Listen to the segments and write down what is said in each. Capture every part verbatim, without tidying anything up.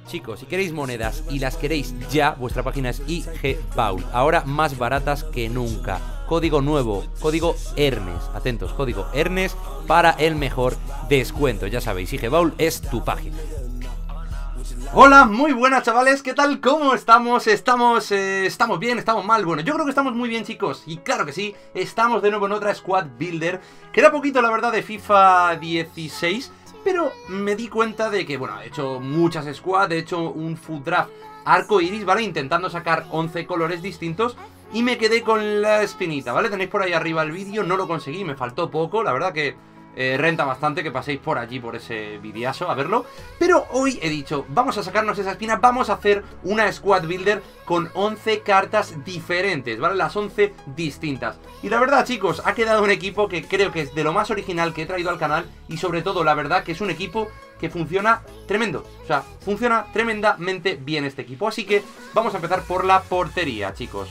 Chicos, si queréis monedas y las queréis ya, vuestra página es I G Vault. Ahora más baratas que nunca. Código nuevo, código ERNES. Atentos, código ERNES para el mejor descuento. Ya sabéis, I G Vault es tu página. Hola, muy buenas chavales, ¿qué tal? ¿Cómo estamos? ¿Estamos, eh, estamos bien? ¿Estamos mal? Bueno, yo creo que estamos muy bien, chicos. Y claro que sí, estamos de nuevo en otra Squad Builder. Queda poquito, la verdad, de FIFA dieciséis, pero me di cuenta de que, bueno, he hecho muchas squad, he hecho un full draft arco iris, ¿vale? Intentando sacar once colores distintos y me quedé con la espinita, ¿vale? Tenéis por ahí arriba el vídeo, no lo conseguí, me faltó poco, la verdad que eh, renta bastante que paséis por allí, por ese videazo, a verlo. Pero hoy he dicho, vamos a sacarnos esa espina, vamos a hacer una squad builder con once cartas diferentes, ¿vale? Las once distintas. Y la verdad, chicos, ha quedado un equipo que creo que es de lo más original que he traído al canal. Y sobre todo, la verdad, que es un equipo que funciona tremendo. O sea, funciona tremendamente bien este equipo. Así que vamos a empezar por la portería, chicos.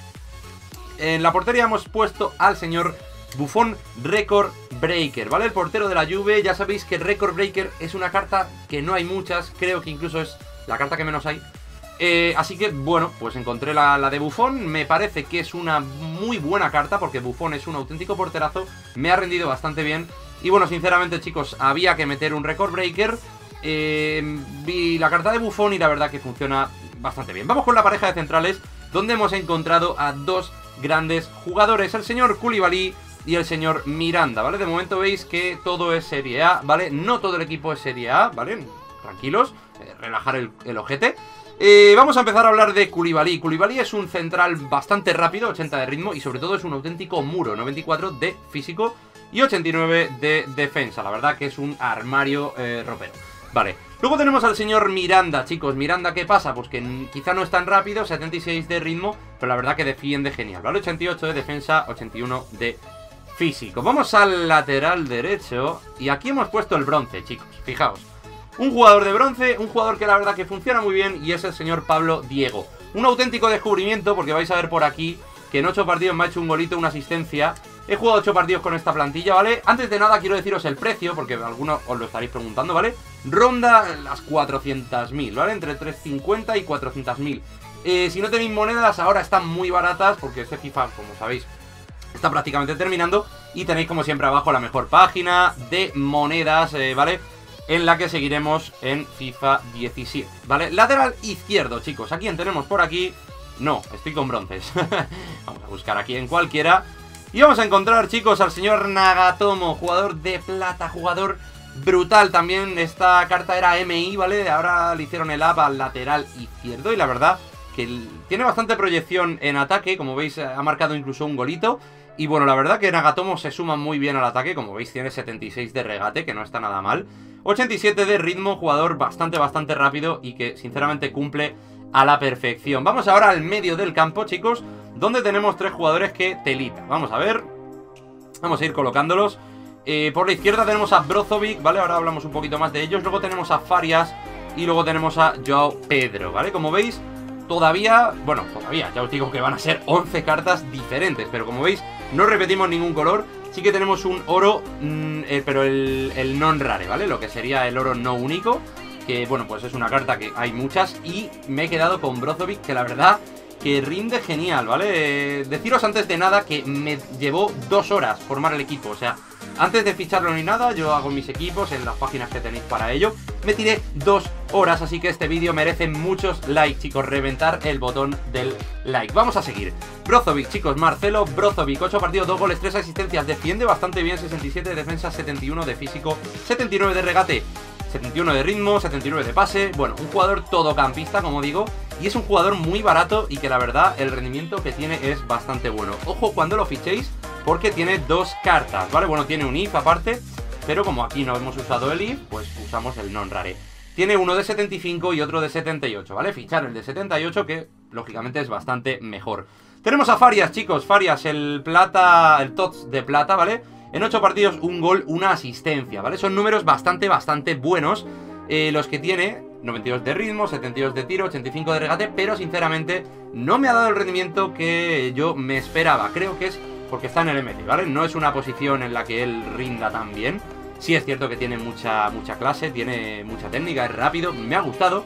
En la portería hemos puesto al señor Buffon Record Breaker, ¿vale? El portero de la Juve. Ya sabéis que Record Breaker es una carta que no hay muchas. Creo que incluso es la carta que menos hay. Eh, así que, bueno, pues encontré la, la de Buffon. Me parece que es una muy buena carta porque Buffon es un auténtico porterazo. Me ha rendido bastante bien. Y bueno, sinceramente, chicos, había que meter un Record Breaker. eh, Vi la carta de Buffon y la verdad que funciona bastante bien. Vamos con la pareja de centrales, donde hemos encontrado a dos grandes jugadores, el señor Koulibaly y el señor Miranda, ¿vale? De momento veis que todo es Serie A, ¿vale? No todo el equipo es Serie A, ¿vale? Tranquilos, eh, relajar el, el ojete. Eh, vamos a empezar a hablar de Koulibaly. Koulibaly es un central bastante rápido, ochenta de ritmo y sobre todo es un auténtico muro, noventa y cuatro de físico y ochenta y nueve de defensa. La verdad que es un armario eh, ropero. Vale, luego tenemos al señor Miranda, chicos. Miranda, ¿qué pasa? Pues que quizá no es tan rápido, setenta y seis de ritmo, pero la verdad que defiende genial, ¿vale? ochenta y ocho de defensa, ochenta y uno de físico. Vamos al lateral derecho y aquí hemos puesto el bronce, chicos, fijaos. Un jugador de bronce, un jugador que la verdad que funciona muy bien y es el señor Pablo Diego. Un auténtico descubrimiento porque vais a ver por aquí que en ocho partidos me ha hecho un golito, una asistencia. He jugado ocho partidos con esta plantilla, ¿vale? Antes de nada quiero deciros el precio porque algunos os lo estaréis preguntando, ¿vale? Ronda las cuatrocientos mil, ¿vale? Entre trescientos cincuenta y cuatrocientos mil. Eh, si no tenéis monedas, ahora están muy baratas porque este FIFA, como sabéis, está prácticamente terminando. Y tenéis como siempre abajo la mejor página de monedas, eh, ¿vale? En la que seguiremos en FIFA diecisiete, ¿vale? Lateral izquierdo, chicos. ¿A quién tenemos por aquí? No, estoy con bronces. Vamos a buscar aquí en cualquiera. Y vamos a encontrar, chicos, al señor Nagatomo, jugador de plata, jugador brutal. También esta carta era M I, ¿vale? Ahora le hicieron el up al lateral izquierdo y la verdad que tiene bastante proyección en ataque. Como veis, ha marcado incluso un golito. Y bueno, la verdad que Nagatomo se suma muy bien al ataque. Como veis, tiene setenta y seis de regate, que no está nada mal. ochenta y siete de ritmo, jugador bastante, bastante rápido y que sinceramente cumple a la perfección. Vamos ahora al medio del campo, chicos, donde tenemos tres jugadores que telita. Vamos a ver. Vamos a ir colocándolos. Eh, por la izquierda tenemos a Brozovic, ¿vale? Ahora hablamos un poquito más de ellos. Luego tenemos a Farias y luego tenemos a Joao Pedro, ¿vale? Como veis, todavía, bueno, todavía, ya os digo que van a ser once cartas diferentes, pero como veis, no repetimos ningún color. Sí que tenemos un oro, mmm, eh, pero el, el non rare, ¿vale? Lo que sería el oro no único, que bueno, pues es una carta que hay muchas. Y me he quedado con Brozovic, que la verdad que rinde genial, ¿vale? Eh, deciros antes de nada que me llevó dos horas formar el equipo, o sea, antes de ficharlo ni nada, yo hago mis equipos en las páginas que tenéis para ello. Me tiré dos horas, así que este vídeo merece muchos likes, chicos. Reventar el botón del like. Vamos a seguir. Brozovic, chicos, Marcelo Brozovic, ocho partidos, dos goles, tres asistencias. Defiende bastante bien, sesenta y siete de defensa, setenta y uno de físico, setenta y nueve de regate, setenta y uno de ritmo, setenta y nueve de pase. Bueno, un jugador todocampista, como digo. Y es un jugador muy barato y que la verdad el rendimiento que tiene es bastante bueno. Ojo cuando lo fichéis porque tiene dos cartas, ¿vale? Bueno, tiene un I F aparte, pero como aquí no hemos usado el I F, pues usamos el non rare. Tiene uno de setenta y cinco y otro de setenta y ocho, ¿vale? Fichar el de setenta y ocho, que lógicamente es bastante mejor. Tenemos a Farias, chicos. Farias, el plata, el T O T S de plata, ¿vale? En ocho partidos, un gol, una asistencia, ¿vale? Son números bastante, bastante buenos eh, los que tiene. noventa y dos de ritmo, setenta y dos de tiro, ochenta y cinco de regate, pero sinceramente no me ha dado el rendimiento que yo me esperaba. Creo que es porque está en el M C, ¿vale? No es una posición en la que él rinda tan bien. Sí es cierto que tiene mucha, mucha clase, tiene mucha técnica, es rápido, me ha gustado.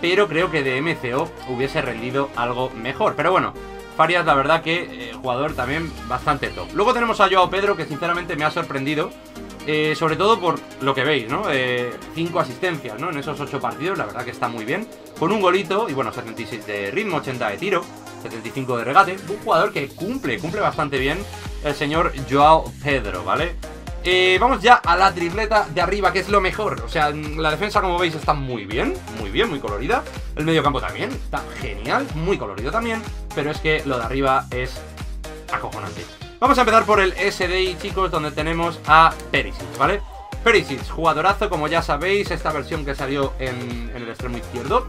pero creo que de M C O hubiese rendido algo mejor. Pero bueno, Farias la verdad que eh, jugador también bastante top. Luego tenemos a Joao Pedro, que sinceramente me ha sorprendido, eh, sobre todo por lo que veis, ¿no? Eh, cinco asistencias, ¿no? En esos ocho partidos, la verdad que está muy bien. Con un golito, y bueno, setenta y seis de ritmo, ochenta de tiro, setenta y cinco de regate. Un jugador que cumple, cumple bastante bien el señor Joao Pedro, ¿vale? Eh, vamos ya a la tripleta de arriba, que es lo mejor. O sea, la defensa, como veis, está muy bien, muy bien, muy colorida. El mediocampo también, está genial, muy colorido también. Pero es que lo de arriba es acojonante. Vamos a empezar por el S D I, chicos, donde tenemos a Perisic, ¿vale? Perisic, jugadorazo, como ya sabéis, esta versión que salió en, en el extremo izquierdo.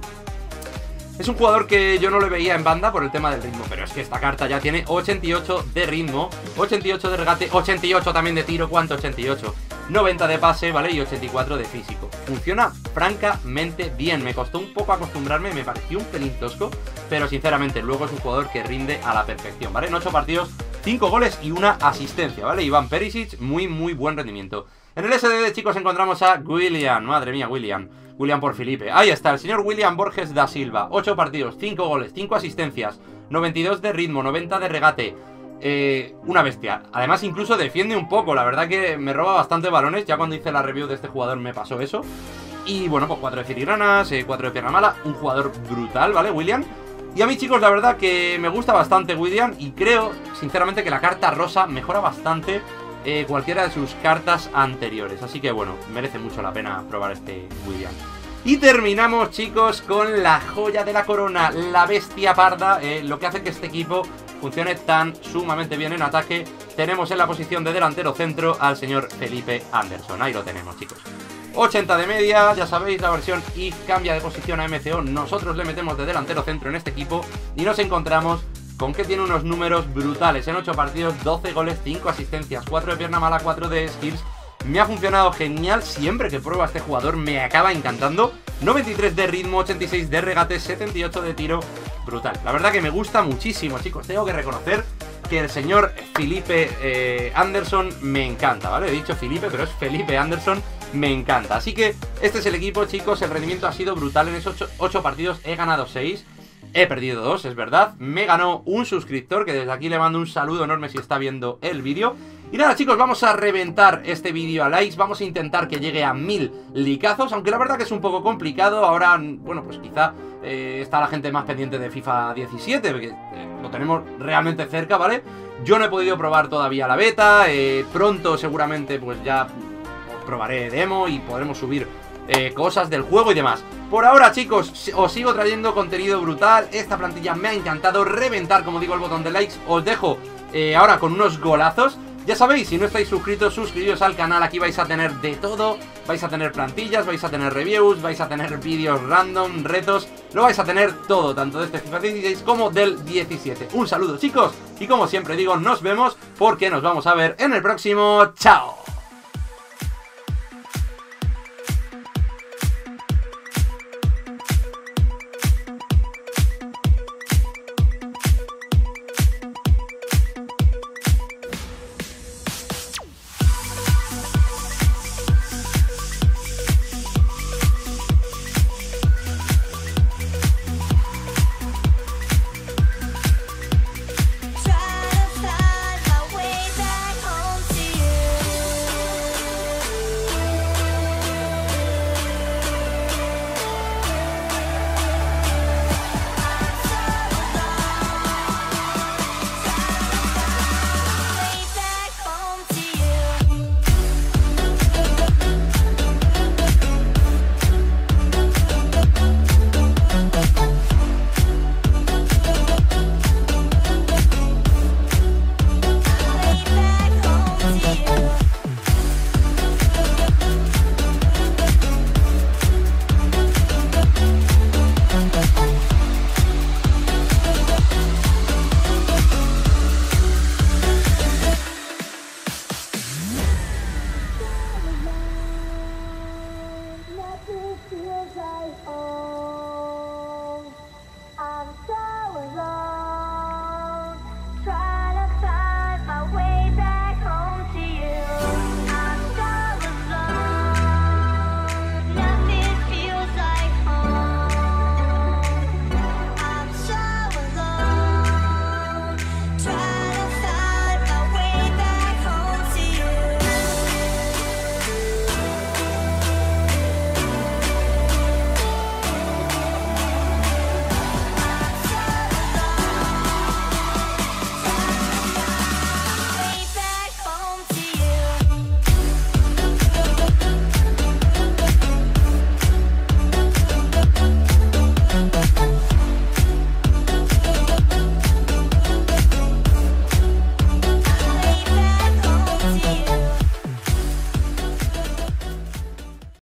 Es un jugador que yo no lo veía en banda por el tema del ritmo, pero es que esta carta ya tiene ochenta y ocho de ritmo, ochenta y ocho de regate, ochenta y ocho también de tiro. ¿Cuánto? ochenta y ocho. noventa de pase, ¿vale? Y ochenta y cuatro de físico. Funciona francamente bien. Me costó un poco acostumbrarme, me pareció un pelín tosco, pero sinceramente luego es un jugador que rinde a la perfección, ¿vale? En ocho partidos, cinco goles y una asistencia, ¿vale? Iván Perisic, muy, muy buen rendimiento. En el S D D, chicos, encontramos a William. Madre mía, William. William por Felipe. Ahí está, el señor William Borges da Silva. ocho partidos, cinco goles, cinco asistencias, noventa y dos de ritmo, noventa de regate. Eh, una bestia. Además, incluso defiende un poco. La verdad que me roba bastante balones. Ya cuando hice la review de este jugador me pasó eso. Y bueno, pues cuatro de filigranas, eh, cuatro de pierna mala. Un jugador brutal, ¿vale, William? Y a mí, chicos, la verdad que me gusta bastante William. Y creo, sinceramente, que la carta rosa mejora bastante Eh, cualquiera de sus cartas anteriores. Así que bueno, merece mucho la pena probar este William. Y terminamos, chicos, con la joya de la corona, la bestia parda, eh, lo que hace que este equipo funcione tan sumamente bien en ataque. Tenemos en la posición de delantero centro al señor Felipe Anderson. Ahí lo tenemos, chicos. ochenta de media, ya sabéis, la versión I cambia de posición a M C O. Nosotros le metemos de delantero centro en este equipo y nos encontramos con que tiene unos números brutales. En ocho partidos, doce goles, cinco asistencias, cuatro de pierna mala, cuatro de skills. Me ha funcionado genial. Siempre que pruebo a este jugador me acaba encantando. noventa y tres de ritmo, ochenta y seis de regate, setenta y ocho de tiro. Brutal. La verdad que me gusta muchísimo, chicos. Tengo que reconocer que el señor Felipe eh, Anderson me encanta, ¿vale? He dicho Felipe, pero es Felipe Anderson. Me encanta. Así que este es el equipo, chicos. El rendimiento ha sido brutal. En esos ocho partidos he ganado seis. He perdido dos, es verdad. Me ganó un suscriptor, que desde aquí le mando un saludo enorme si está viendo el vídeo. Y nada, chicos, vamos a reventar este vídeo a likes. Vamos a intentar que llegue a mil likazos, aunque la verdad que es un poco complicado. Ahora, bueno, pues quizá eh, está la gente más pendiente de FIFA diecisiete, porque eh, lo tenemos realmente cerca, ¿vale? Yo no he podido probar todavía la beta. eh, Pronto seguramente pues ya probaré demo y podremos subir Eh, cosas del juego y demás. Por ahora, chicos, os sigo trayendo contenido brutal. Esta plantilla me ha encantado. Reventar, como digo, el botón de likes. Os dejo eh, ahora con unos golazos. Ya sabéis, si no estáis suscritos, suscribiros al canal. Aquí vais a tener de todo. Vais a tener plantillas, vais a tener reviews, vais a tener vídeos random, retos. Lo vais a tener todo, tanto de este FIFA dieciséis como del diecisiete. Un saludo, chicos, y como siempre digo, nos vemos, porque nos vamos a ver en el próximo. ¡Chao!